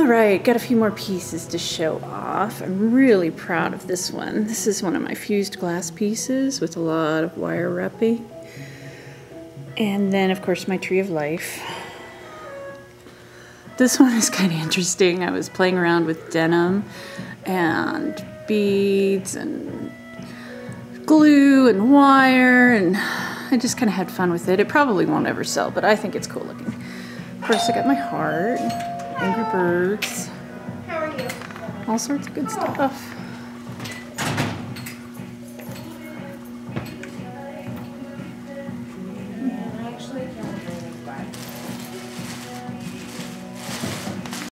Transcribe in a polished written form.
Alright, got a few more pieces to show off. I'm really proud of this one. This is one of my fused glass pieces with a lot of wire wrapping. And then, of course, my tree of life. This one is kind of interesting. I was playing around with denim and beads and glue and wire, and I just kind of had fun with it. It probably won't ever sell, but I think it's cool looking. Of course, I got my heart, Angry Birds, How are you? all sorts of good stuff.